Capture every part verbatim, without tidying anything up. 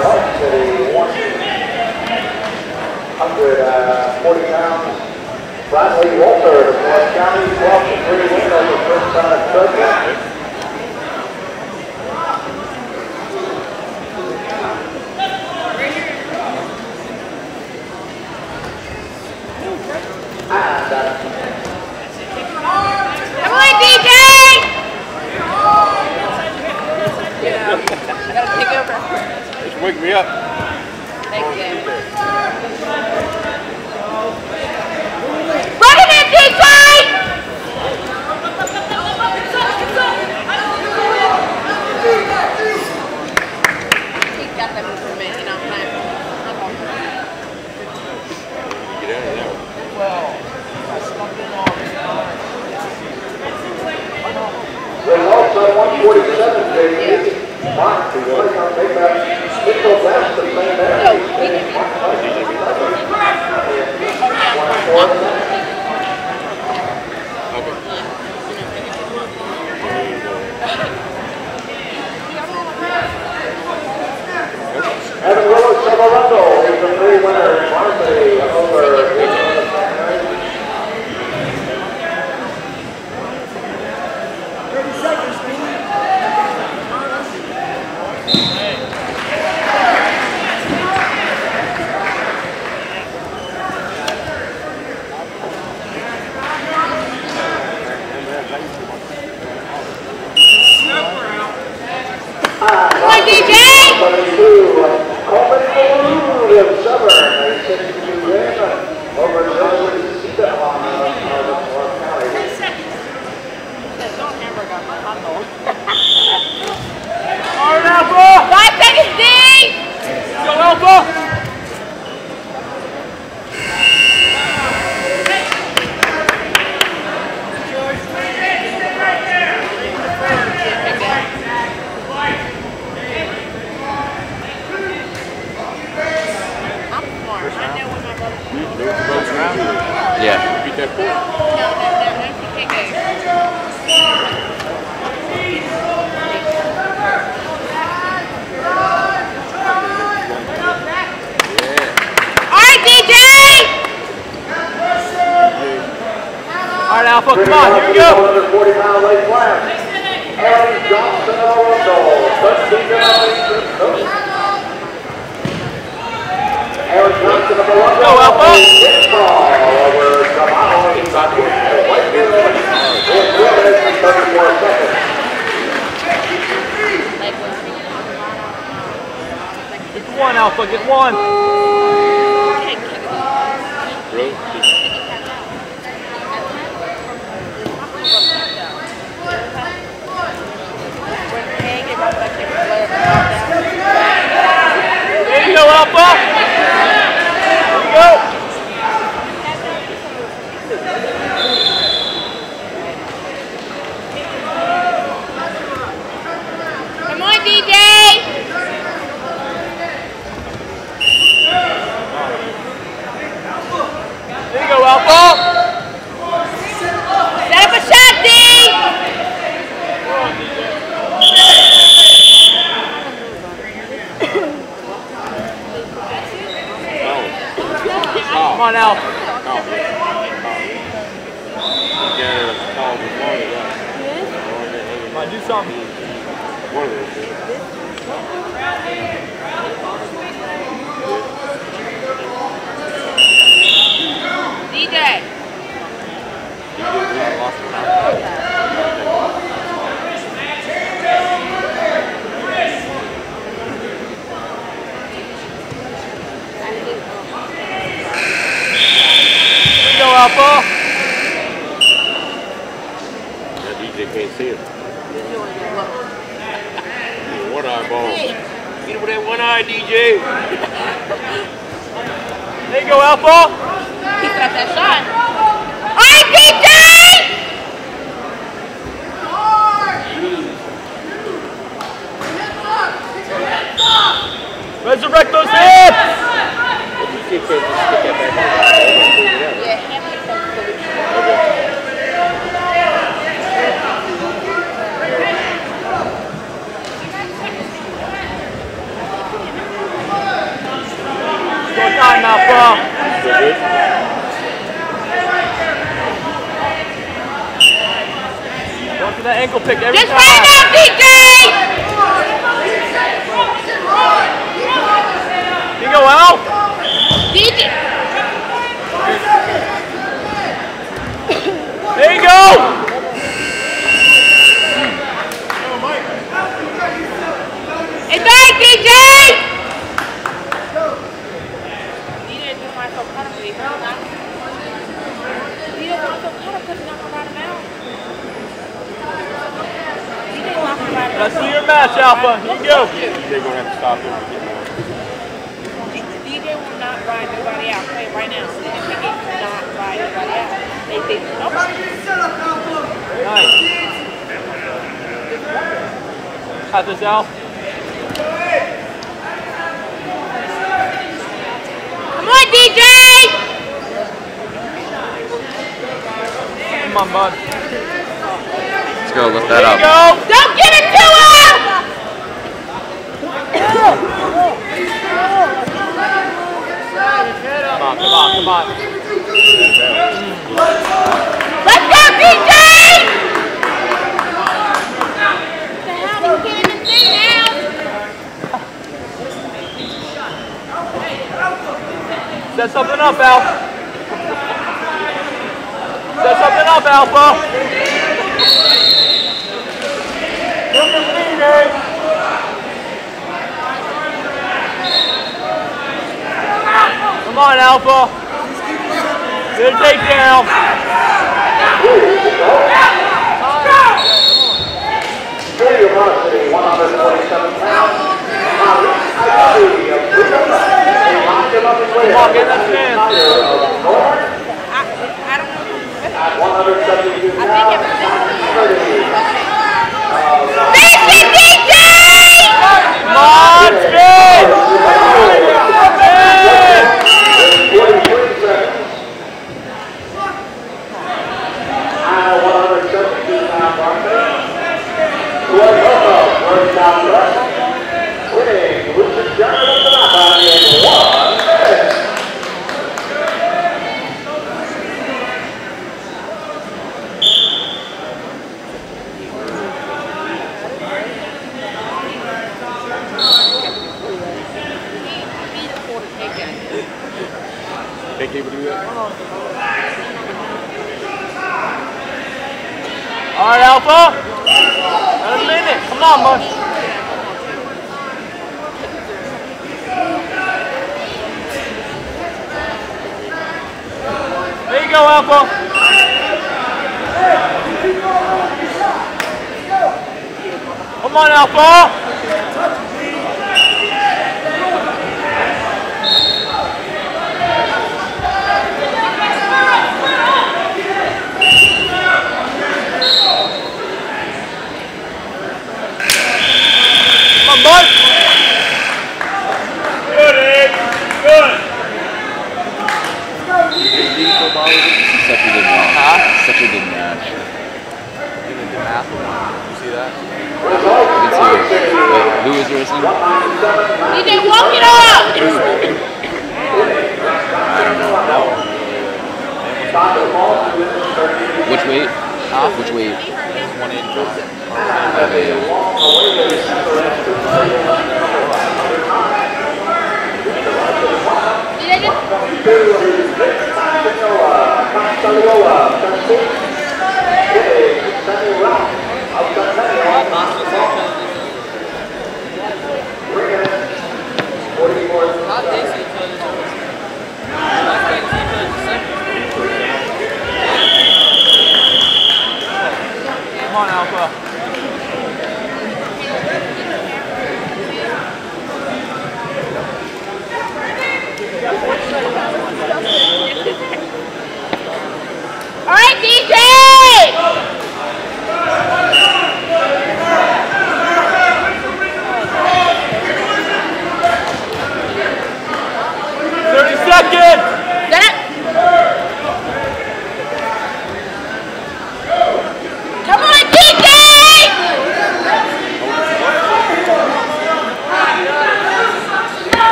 Park City, one hundred forty pounds. Bradley Walter, North County, twelve to three win over first time Douglas. And, uh, come on, D J! Yeah, I gotta take over. Just wake me up. Thank you. Run it in, D J! He got that move from me, you know, I'm Get out of there. Well, I stuck it on. there's also one forty-seven, J D. Mark, who's going to take that Mitchell Best to play there. Evan Willis Silverando is the three winner, varsity over thirty seconds, Steve. Come on, D J! Coleman Malou of Severn, a sixty-two win over Joshua Cedar on North County. Hard Alpha! Five seconds, D! Go Alpha! Yeah. Beat that pool. No, no, no, no, P K K. Alright, D J! Alright Alpha, come on, here we go! one hundred forty pound weight class. Aaron Johnson of Arundel, thirteen generation. Aaron Johnson of Arundel. Go Alpha! Over Jamao in Whitefield. In two minutes and thirty-four seconds. Get one Alpha, get one! Really? There you go Alpha! Here we go! Come on, D J! There you go Alpha! Set up a shot, D! Come on Alpha! Come on, do something. One of those. D J! Go Alpha! That D J can't see it. One eyeball. Get him with that one eye, D J. There you go Alpha! He got that shot. Alright, D J! Resurrect those hips! You can't just stick that back on. Yeah, hand me some solution. ankle pick every Just time. right now, D J! You go out. D J! There you go. It's right, D J! D J just might so cut him, but he's not. D J might so cut him because he's not going to ride him out. D J's not going to ride him out. Let's see your match, Alpha. Here you go. They're going to have to stop him. D J will not ride nobody out. Tell you right now. D J will not ride nobody out. They think, nope. Nice. Cut this out. Come on, D J! Come on, bud. Let's go, lift that There up. you go. Don't give it to him! Come on, come on, come on. Let's go, D J! What the hell? You can't even see now. Set something up, Alpha. Set something up, Alpha. Look at me, Dave. Come on, Alpha. Good takedown. Junior varsity, one hundred forty-seven pounds. Come on, get that chance. I, I don't know. At one hundred seventy-two I pounds. think it's D J! Come on, spin! Spin! forty-three seconds. And one hundred seventy-two pound varsity. Floyd Hurto, first down left. Winning, Lucas Johnson of the Napa in one minute. Think able to do that? All right, Alpha. A minute. Come on, bud. There you go, Alpha. Come on, Alpha. Come on, bud. Good, Ed. Good. Such a good match. Huh? Such a good match. You did the math one. You see that? Good to you. Wait, who is racing? D J, walk it up! Which weight? Huh? Which weight? one eighty-five. Okay, yeah. D J, just... Come on, Alpha.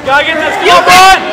Gotta get this. Come on!